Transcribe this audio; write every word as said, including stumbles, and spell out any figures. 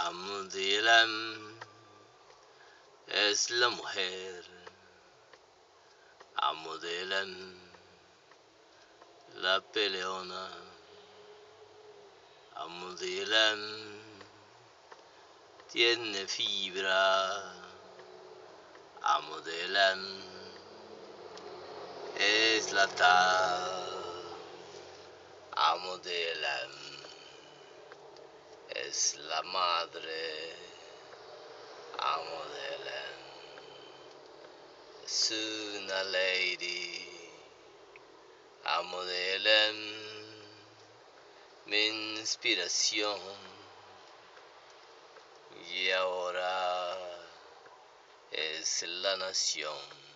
Amudilam es la mujer, Amudilam la peleona, Amudilam tiene fibra, Amudilam es la tal, Amudilam es la madre, Amudilam es una lady, Amudilam mi inspiración, y ahora es la nación.